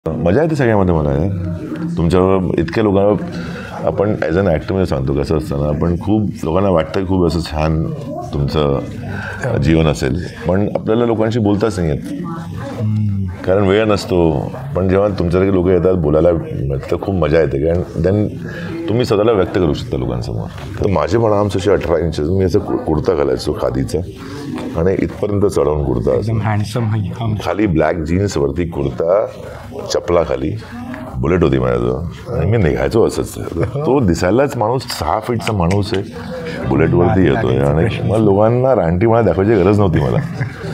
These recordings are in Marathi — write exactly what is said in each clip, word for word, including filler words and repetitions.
मजा येते सगळ्यामध्ये मला यार. तुमच्याबरोबर इतक्या लोकांना आपण ॲज अन ॲक्टरमध्ये सांगतो कसं असतं ना, आपण खूप लोकांना वाटतं खूप असं छान तुमचं जीवन असेल, पण आपल्याला लोकांशी बोलताच नाही येत कारण वेळ नसतो. पण जेव्हा तुमच्यासारखे लोक येतात बोलायला तर खूप मजा येते, कारण देन तुम्ही स्वतःला व्यक्त करू शकता लोकांसमोर. तर माझे पण आर्म्स असे अठरा इंचेस, मी असं कुर्ता घालायचो खादीचा आणि इथपर्यंत चढवून कुर्ता, हँडसम, खाली ब्लॅक जीन्स वरती कुर्ता, चपला खाली, बुलेट होती माझ्याजवळ आणि मी निघायचो असंच. तो दिसायलाच माणूस सहा फीटचा माणूस आहे, बुलेटवरती येतोय आणि मग लोकांना रानटी मला दाखवायची गरज नव्हती मला.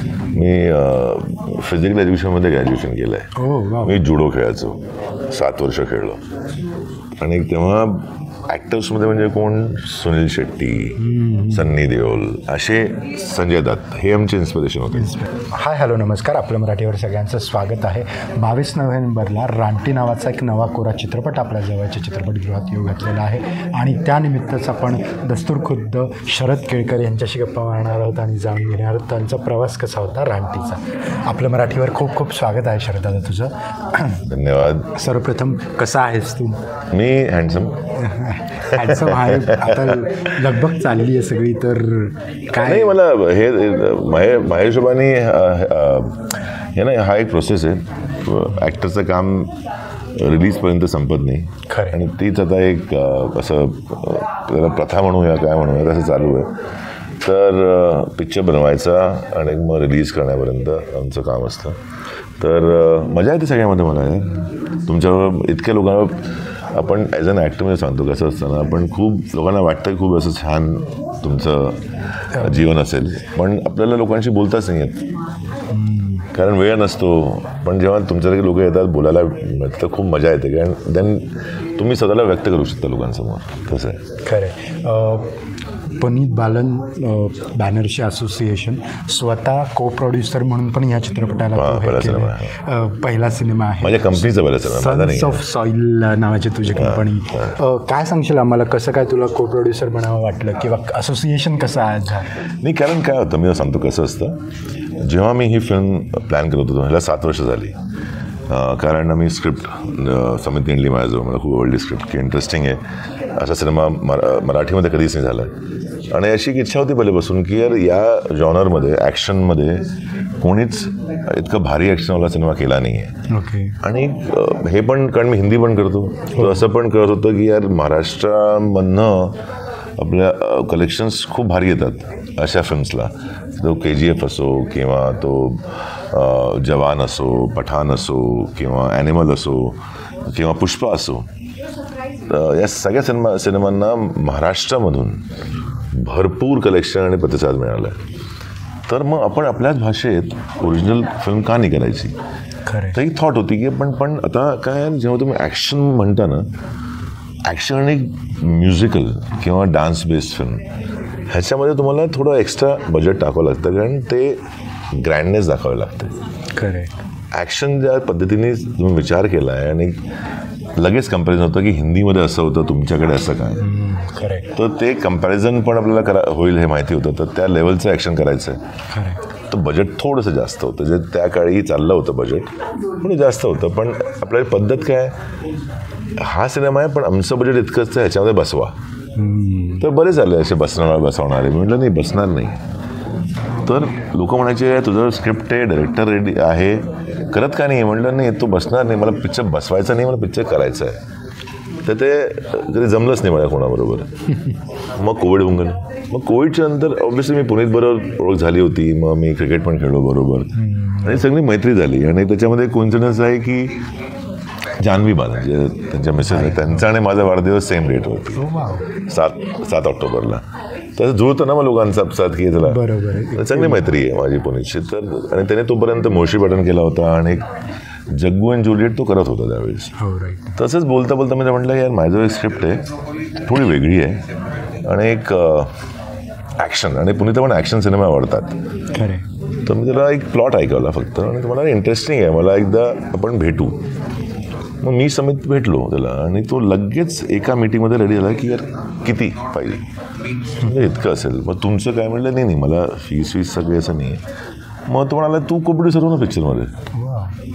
मी फिजिकल एज्युकेशनमध्ये ग्रॅज्युएशन केलं आहे. मी जुडो खेळायचो, सात वर्ष खेळलो. आणि तेव्हा ॲक्टर्समध्ये म्हणजे कोण, सुनील शेट्टी, सन्नी देओल, असे संजय दत्त, हे आमचे इन्स्पिरेशन होते. हाय हॅलो नमस्कार, आपल्या मराठीवर सगळ्यांचं स्वागत आहे. बावीस नोव्हेंबरला रानटी नावाचा एक नवा कोरा चित्रपट आपल्या जवळच्या चित्रपटगृहात येऊ घातलेला आहे आणि त्यानिमित्तच आपण दस्तूर खुद्द शरद केळकर यांच्याशी गप्पा मारणार आहोत आणि जाणून घेणार आहोत त्यांचा प्रवास कसा होता रानटीचा. आपल्या मराठीवर खूप खूप स्वागत आहे शरद दादा तुझं. धन्यवाद. सर्वप्रथम कसा आहेस तू? मी हँडसम हँडसम आहे. आता लगबग चालली आहे सगळी, तर काय नाही, मला हे महे महेशोबानी हे ना, हा एक प्रोसेस आहे. ॲक्टरचं काम रिलीजपर्यंत संपत नाही खरं, आणि तीच आता एक असं त्याला प्रथा म्हणूया काय म्हणूया तसं चालू आहे. तर पिक्चर बनवायचा आणि मग रिलीज करण्यापर्यंत आमचं काम असतं. तर मजा येते सगळ्यामध्ये मला यार. तुमच्याबरोबर इतक्या लोकांना आपण ॲज अन ॲक्टरमध्ये सांगतो कसं असतं ना, आपण खूप लोकांना वाटतं खूप असं छान तुमचं जीवन असेल, पण आपल्याला लोकांशी बोलताच नाही येत कारण वेळ नसतो. पण जेव्हा तुमच्यासारखे लोक येतात बोलायला तर खूप मजा येते, कारण देन तुम्ही स्वतःला व्यक्त करू शकता लोकांसमोर. तसं आहे. खरं. पुनीत बालन बॅनर्जी असोसिएशन स्वतः को प्रोड्युसर म्हणून पण या चित्रपटाला पहिला सिनेमा आहे. माझ्या कंपनीचा पहिला सिनेमा, सन्स ऑफ सॉईल नावाची तुझी कंपनी. काय सांगशील आम्हाला, कसं काय तुला को प्रोड्युसर बनावं वाटलं किंवा असोसिएशन कसं आहे? नाही, कारण काय होतं मी सांगतो कसं असतं. जेव्हा मी ही फिल्म प्लॅन करत होतो ह्याला सात वर्ष झाली, कारण मी स्क्रिप्ट समिती आणली माझ्याजवळ. मला खूप आवडली स्क्रिप्ट, की इंटरेस्टिंग आहे, असा सिनेमा मरा मराठीमध्ये कधीच नाही झाला. आणि अशी एक इच्छा होती पहिल्यापासून की यार या जॉनरमध्ये ॲक्शनमध्ये कोणीच इतकं भारी ॲक्शनवाला सिनेमा केला नाही आहे. ओके. आणि हे पण कारण मी हिंदी पण करतो, तर असं पण कळत होतं की यार महाराष्ट्रामधनं आपल्या कलेक्शन्स खूप भारी येतात अशा फिल्म्सला. तो के जी एफ असो किंवा तो जवान असो, पठाण असो किंवा ॲनिमल असो किंवा पुष्पा असो, या सगळ्या सिनेमा सिनेमांना महाराष्ट्रामधून भरपूर कलेक्शन आणि प्रतिसाद मिळाला आहे. तर मग आपण आपल्याच भाषेत ओरिजिनल फिल्म का नाही करायची? खरं. तर ही थॉट होती की पण पण आता काय, जेव्हा तुम्ही ॲक्शन म्हणता ना, ॲक्शन आणि म्युझिकल किंवा डान्स बेस्ड फिल्म ह्याच्यामध्ये तुम्हाला थोडं एक्स्ट्रा बजेट टाकावं लागतं, कारण ते ग्रँडनेस दाखवावे लागते. खरं. ॲक्शन ज्या पद्धतीने तुम्ही विचार केला आहे आणि लगेच कंपॅरिझन होतं की हिंदीमध्ये असं होतं, तुमच्याकडे असं काय. खरं. तर ते कंपॅरिझन पण आपल्याला करा होईल हे माहिती होतं, तर त्या लेवलचं ॲक्शन करायचं आहे. खरं. तर बजेट थोडंसं जास्त होतं, जे त्या काळी चाललं होतं बजेट थोडं जास्त होतं. पण आपली पद्धत काय, हा सिनेमा आहे पण आमचं बजेट इतकंच आहे, ह्याच्यामध्ये बसवा. तर बरेच झाले असे बसणार बसवणारे. मी म्हटलं नाही, बसणार नाही. तर लोक म्हणायचे तुझं स्क्रिप्ट आहे, डायरेक्टर रेडी आहे, करत का नाही? म्हटलं नाही, तो बसणार नाही, मला पिक्चर बसवायचा नाही, मला पिक्चर करायचं आहे. तर ते कधी जमलंच नाही मला कोणाबरोबर. मग कोविड होऊन गेलं. मग कोविडच्या नंतर ऑब्व्हियसली मी पुनीत बरोबर ओळख झाली होती, मग मी क्रिकेट पण खेळलो बरोबर आणि सगळी मैत्री झाली. आणि त्याच्यामध्ये कोइन्सिडन्स आहे की जान्हवी बालन जे त्यांच्या मिसेस आहे, त्यांचा आणि माझा वाढदिवस सेम डेटवरती, सात सात ऑक्टोबरला. तसं जुळतं ना मग लोकांचा अपसात की त्याला बरोबर चांगली मैत्री आहे माझी पुनीतची. तर आणि त्याने तोपर्यंत मोशी पॅटर्न केला होता आणि जग्गू अँड जुलिएट तो करत होता त्यावेळेस. तसंच बोलता बोलता मी म्हटलं यार माझं एक स्क्रिप्ट आहे, थोडी वेगळी आहे आणि एक ॲक्शन, आणि पुनीत पण ॲक्शन सिनेमा आवडतात. तर मी त्याला एक प्लॉट ऐकवला फक्त आणि तुम्हाला इंटरेस्टिंग आहे, मला एकदा आपण भेटू. मग मी समित भेटलो त्याला आणि तो लगेच एका मीटिंगमध्ये रेडी झाला की यार किती पाहिजे, म्हणजे इतकं असेल. मग तुमचं काय? म्हटलं नाही नाही, मला फीस फीस सगळे असं नाही आहे. मग तो म्हणाला तू को प्रोड्युसर हो ना पिक्चरमध्ये.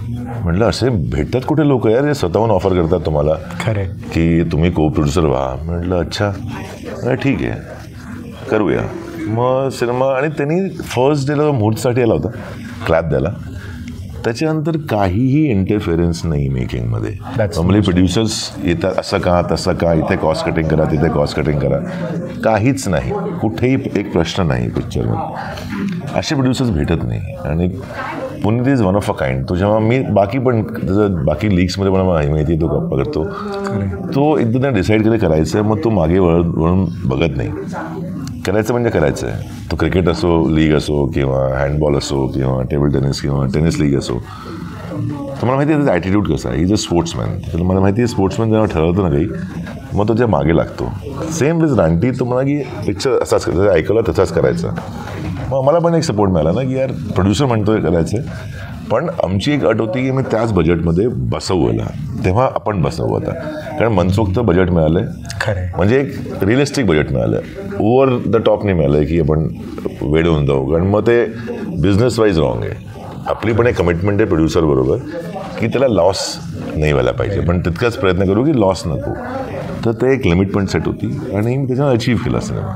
म्हटलं असे भेटतात कुठे लोक यार जे स्वतःहून ऑफर करतात तुम्हाला खरे की तुम्ही को प्रोड्युसर व्हा. म्हटलं अच्छा ठीक आहे करूया. मग सिनेमा आणि त्यांनी फर्स्ट डेला मुहूर्तसाठी आला होता क्लॅप द्यायला. त्याच्यानंतर काहीही इंटरफेरन्स नाही मेकिंगमध्ये. नॉर्मली प्रोड्युसर्स येतात असं का तसं का, इथे कॉस्ट कटिंग करा तिथे कॉस्ट कटिंग करा, काहीच नाही. कुठेही एक प्रश्न नाही पिक्चरमध्ये. असे प्रोड्युसर्स भेटत नाही. आणि Puneet is one of a kind. तो जेव्हा मी बाकी पण जसं बाकी लीग्समध्ये पण मला माहिती तो गप्पा करतो, तो एकदा त्याने डिसाईड केलं करायचं आहे मग तो मागे वळ वळून बघत नाही. करायचं म्हणजे करायचं आहे. तो क्रिकेट असो, लीग असो, किंवा हँडबॉल असो, किंवा टेबल टेनिस किंवा टेनिस लीग असो. तर मला माहिती आहे त्याचा ॲटिट्यूड कसा आहे. Is a sportsman. तर मला माहिती आहे स्पोर्ट्समॅन जेव्हा ठरवतो ना काही मग तो त्या मागे लागतो. सेम विज रांटी. तो म्हणा की पिक्चर असाच ऐकलं तसाच करायचा. मग मला पण एक सपोर्ट मिळाला ना की यार प्रोड्युसर म्हणतोय करायचं आहे, पण आमची एक अट होती की मी त्याच बजेटमध्ये बसवू याला. तेव्हा आपण बसवू आता, कारण मनसोक्त बजेट मिळालं आहे. खरं म्हणजे एक रिअलिस्टिक बजेट मिळालं आहे. ओव्हर द टॉप नाही मिळालं आहे की आपण वेळ होऊन जाऊ, कारण मग ते बिझनेस वाईज रॉंग आहे. आपली पण एक कमिटमेंट आहे प्रोड्युसरबरोबर की त्याला लॉस नाही व्हायला पाहिजे, पण तितकाच प्रयत्न करू की लॉस नको. तर ते एक लिमिट पण सेट होती आणि मी त्याच्यावर अचीव्ह केला सिनेमा.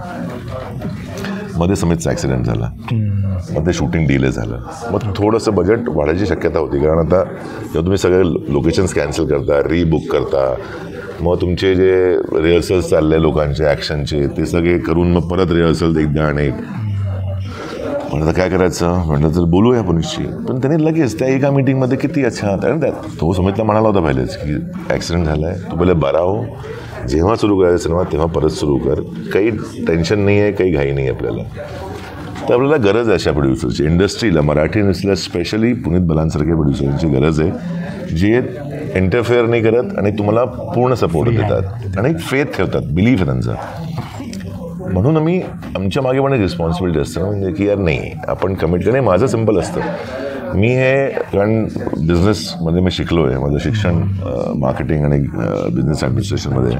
मध्ये समितचा ॲक्सिडेंट झाला, मग ते शूटिंग डिले झालं. मग थोडंसं बजेट वाढायची शक्यता होती, कारण आता जेव्हा तुम्ही सगळे लोकेशन्स कॅन्सल करता, रिबुक करता, मग तुमचे जे रिहर्सल्स चालले लोकांचे ॲक्शनचे ते सगळे करून मग परत रिहर्सल एकदा आणि पण आता काय करायचं म्हटलं तर बोलूया पुनिशची. पण त्यांनी लगेच त्या एका मीटिंगमध्ये किती अच्छा कारण त्यात तो समितला म्हणाला होता पहिलेच की ॲक्सिडेंट झाला आहे, तू पहिले बरा हो, जेव्हा सुरू करायचं सिनेमा तेव्हा परत सुरू कर, काही टेन्शन नाही आहे, काही घाई नाही आहे आपल्याला. तर आपल्याला गरज आहे अशा प्रोड्युसरची. इंडस्ट्रीला, मराठी इंडस्ट्रीला स्पेशली पुनीत बलांसारख्या प्रोड्युसरची गरज आहे, जे इंटरफेअर नाही करत आणि तुम्हाला पूर्ण सपोर्ट देतात आणि फेथ ठेवतात, बिलीफ आहे त्यांचा. म्हणून आम्ही आमच्या मागे पण एक रिस्पॉन्सिबिलिटी असतं ना, म्हणजे की यार नाही आपण कमिट करणं. माझं सिम्पल असतं, मी हे कारण बिझनेसमध्ये मी शिकलो आहे, माझं शिक्षण मार्केटिंग आणि बिझनेस ॲडमिनिस्ट्रेशनमध्ये.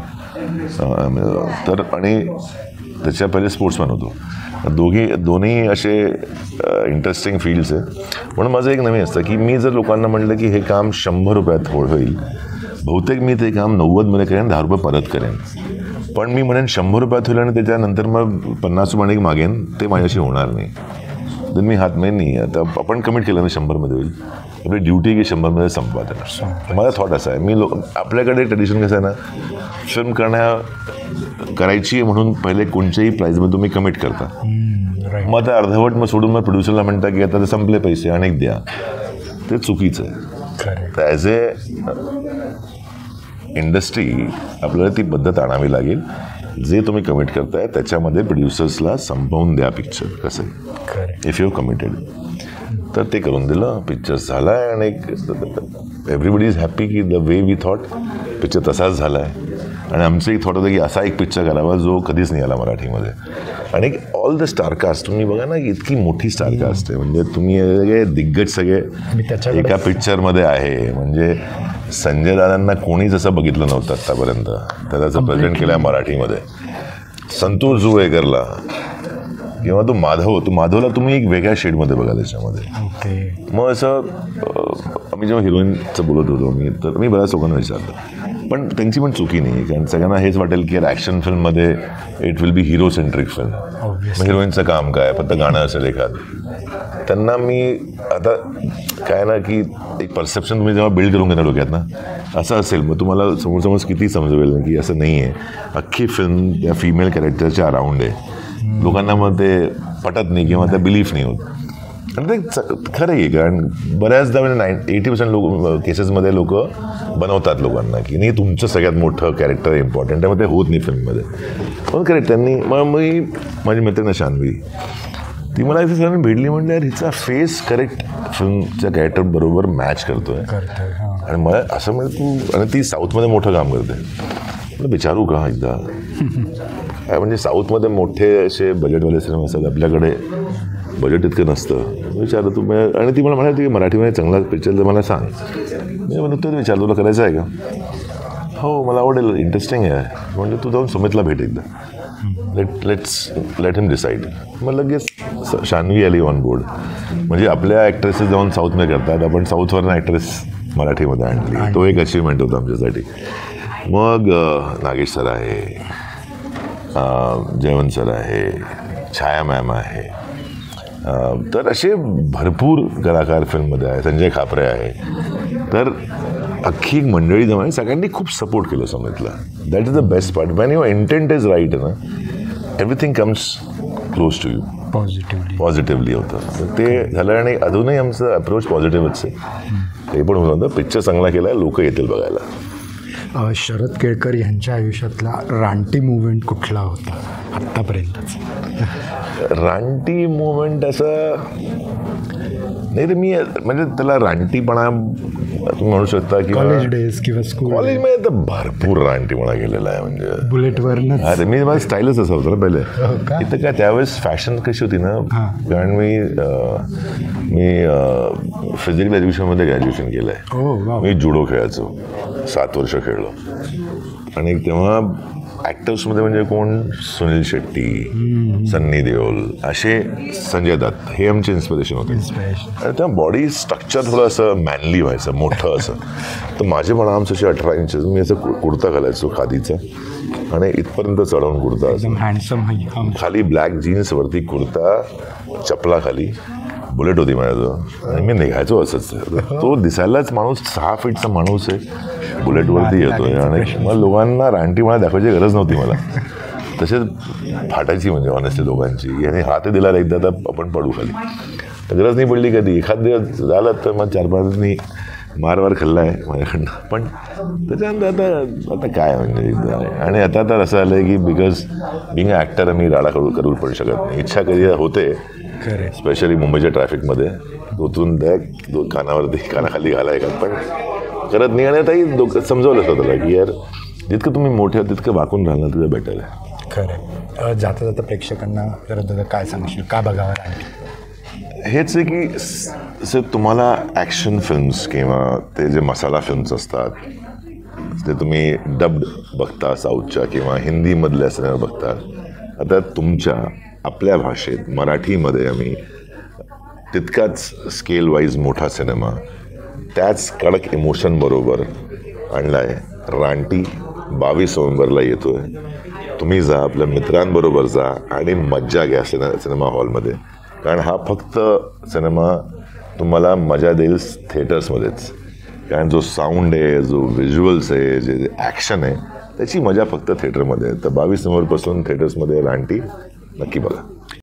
तर आणि त्याच्या पहिले स्पोर्ट्समॅन होतो. दोघी दोन्ही असे इंटरेस्टिंग फील्ड्स आहे. म्हणून माझं एक नवीन असतं की मी जर लोकांना म्हटलं की हे काम शंभर रुपयात होईल, बहुतेक मी ते काम नव्वदमध्ये करेन, दहा रुपये परत करेन. पण मी म्हणेन शंभर रुपयात होईल आणि त्याच्यानंतर मग पन्नास रुपयाने मागेन, ते माझ्याशी होणार नाही. तर मी हात माहीत नाही. आता आपण कमिट केलं ना शंभरमध्ये होईल, आपली ड्युटी की शंभरमध्ये संपवा देणार. माझा थॉट असा आहे. मी लोक आपल्याकडे ट्रेडिशन कसं आहे ना, फिल्म करण्या करायची म्हणून पहिले कोणत्याही प्राईजमध्ये तुम्ही कमिट करता, मग आता अर्धवट मग सोडून मग प्रोड्युसरला म्हणता की आता ते संपले पैसे अनेक द्या. ते चुकीचं आहे. तर ॲज ए इंडस्ट्री आपल्याला ती पद्धत आणावी लागेल. जे तुम्ही कमिट करताय त्याच्यामध्ये प्रोड्युसर्सला संपवून द्या पिक्चर. कसं आहे इफ यू कमिटेड. तर ते करून दिलं, पिक्चर झाला आहे आणि एव्हरीबडी इज हॅपी की the way we thought picture तसाच झाला आहे. आणि आमचं एक थॉट होतं की असा एक पिक्चर करावा जो कधीच नाही आला मराठीमध्ये. आणि ऑल द स्टारकास्ट तुम्ही बघा ना, इतकी मोठी स्टारकास्ट आहे. म्हणजे तुम्ही सगळे दिग्गज सगळे एका पिक्चरमध्ये आहे. म्हणजे संजय दादांना कोणीच असं बघितलं नव्हतं आत्तापर्यंत, त्याचं प्रेझेंट केलं आहे मराठीमध्ये. संतोष जुवेकरला किंवा तो माधव, तो माधवला तुम्ही एक वेगळ्या शेडमध्ये बघा त्याच्यामध्ये. मग असं आम्ही जेव्हा हिरोईनचं बोलत होतो मी, तर मी बऱ्याच लोकांना विचारलं, पण त्यांची पण चुकी नाही आहे. कारण सगळ्यांना हेच वाटेल की ॲक्शन फिल्ममध्ये it will be hero centric film. मग हिरोईनचं काम काय, फक्त गाणं असेल एखादं. त्यांना मी आता काय ना की एक परसेप्शन तुम्ही जेव्हा बिल्ड करून घेणार डोक्यात ना, असं असेल मग तुम्हाला समोर समोर किती समजवेल ना की असं नाही आहे. अख्खी फिल्म त्या फिमेल कॅरेक्टरच्या अराउंड आहे. लोकांना मग ते पटत नाही किंवा त्या बिलीफ नाही होत. आणि ते खरं आहे, कारण बऱ्याचदा म्हणजे नाईन एटी पर्सेंट लोक केसेसमध्ये लोक बनवतात लोकांना की नाही तुमचं सगळ्यात मोठं कॅरेक्टर इम्पॉर्टंट आहे, मग ते होत नाही फिल्ममध्ये. पण करेक्ट त्यांनी मग मी माझी मैत्रीण शान्वी, ती मला इथे सगळ्यांनी भेटली. म्हणलं यार हिचा फेस करेक्ट फिल्मच्या कॅरेक्टरबरोबर मॅच करतो आहे. आणि मला असं म्हणजे तू, आणि ती साऊथमध्ये मोठं काम करते. मला विचारू का एकदा काय, म्हणजे साऊथमध्ये मोठे असे बजेटवाले सिनेमा असतात, आपल्याकडे बजेट इतकं नसतं. विचारलं तू. आणि ती मला म्हणाली की मराठीमध्ये चांगला पिक्चर तर मला सांग. मी म्हणतो ते विचार तुला करायचं आहे का. हो मला आवडेल, इंटरेस्टिंग आहे. म्हणजे तू जाऊन सुमितला भेट एकदा, let let's let him decide. मग लगेच शान्वी आली ऑन बोर्ड. म्हणजे आपल्या ॲक्ट्रेसेस जाऊन साऊथमध्ये करतात, आपण साऊथवरनं ॲक्ट्रेस मराठीमध्ये आणली. तो एक अचिव्हमेंट होता आमच्यासाठी. मग नागेश सर आहे, जयवंत सर आहे, छाया मॅम आहे, तर असे भरपूर कलाकार फिल्ममध्ये आहे, संजय खापरे आहे. तर अख्खी मंडळी जमा सगळ्यांनी खूप सपोर्ट केलं समितला. That is the best part. When your intent is right ना, everything comes close to you. Positively positively होतं ते झालं. आणि अजूनही आमचं अप्रोच पॉझिटिव्हच आहे. ते पण होतं पिक्चर चांगला केला, लोक येतील बघायला. शरद केळकर यांच्या आयुष्यातला रानटी मुवमेंट कुठला होता आत्तापर्यंतच? रानटी मुवमेंट असं नाही रे, मी म्हणजे त्याला रानटीपणा तुम्ही म्हणू शकता की कॉलेज डेज किंवा स्कूल कॉलेजमध्ये तर भरपूर रानटीपणा गेलेला आहे. म्हणजे बुलेटवरनं अरे मी माझं स्टाईलच असं होतं ना पहिले. इथं काय त्यावेळेस फॅशन कशी होती ना, कारण मी मी फिजिकल एज्युकेशनमध्ये ग्रॅज्युएशन केलं आहे. मी जुडो खेळायचो, सात वर्ष खेळलो. आणि तेव्हा ॲक्टर्समध्ये म्हणजे कोण, सुनील शेट्टी, सन्नी देओल, असे संजय दत्त, हे आमचे इन्स्पिरेशन होते. आणि तेव्हा बॉडी स्ट्रक्चर थोडं असं मॅनली व्हायचं, मोठं असं. तर माझे पण आमचं असे अठरा इंचेस, मी असं कुर्ता घालायचो खादीचा, आणि इथपर्यंत चढवून कुर्ता असं, हँडसम, खाली ब्लॅक जीन्स, वरती कुर्ता, चपला खाली, बुलेट होती माझ्याजवळ. आणि मी निघायचो असंच. तो दिसायलाच माणूस सहा फीटचा माणूस आहे, बुलेटवरती येतोय. आणि मग लोकांना रानटी मला दाखवायची गरज नव्हती मला. तसेच फाटायची म्हणजे ऑनेस्टली दोघांची. याने हात दिला एकदा तर आपण पडू खाली, तर गरज नाही पडली कधी. एखाद दिवस झालं तर मग चार पाच दिवसांनी मार वार खाल्ला आहे माझ्याकडनं. पण त्याच्यानंतर आता आता काय म्हणजे. आणि आता तर असं आलं आहे की बिकॉज बिंग अ ॲक्टर मी राडा करू करू पण शकत नाही. इच्छा कधी होते, स्पेशली मुंबईच्या ट्रॅफिकमध्ये दोतून द्या दोन कानावरती कानाखाली घालाय का, पण करत नाही. आणि आताही दोघं समजवलं स्वतःला की यार जितकं तुम्ही मोठे आहात तितकं वाकून राहणं तुझं बेटर आहे. खरं. जाता जाता प्रेक्षकांना जरा काय सांगशील, का बघावं रानटी? हेच आहे की जसे तुम्हाला ॲक्शन फिल्म्स किंवा ते जे मसाला फिल्म्स असतात ते तुम्ही डब्ड बघता साऊथच्या किंवा हिंदीमधल्या सिनेमा बघता. आता तुमच्या आपल्या भाषेत मराठीमध्ये आम्ही तितकाच स्केल वाईज मोठा सिनेमा त्याच कडक इमोशनबरोबर आणला आहे. रानटी बावीस नोव्हेंबरला येतो आहे. तुम्ही जा, आपल्या मित्रांबरोबर जा आणि मज्जा घ्या सिने सिनेमा हॉलमध्ये. कारण हा फक्त सिनेमा तुम्हाला मजा देईल थिएटर्समध्येच. कारण जो साऊंड आहे, जो व्हिज्युअल्स आहे, जे ॲक्शन आहे, त्याची मजा फक्त थिएटरमध्ये आहे. तर बावीस नोव्हेंबरपासून थिएटर्समध्ये रानटी नक्की बघा.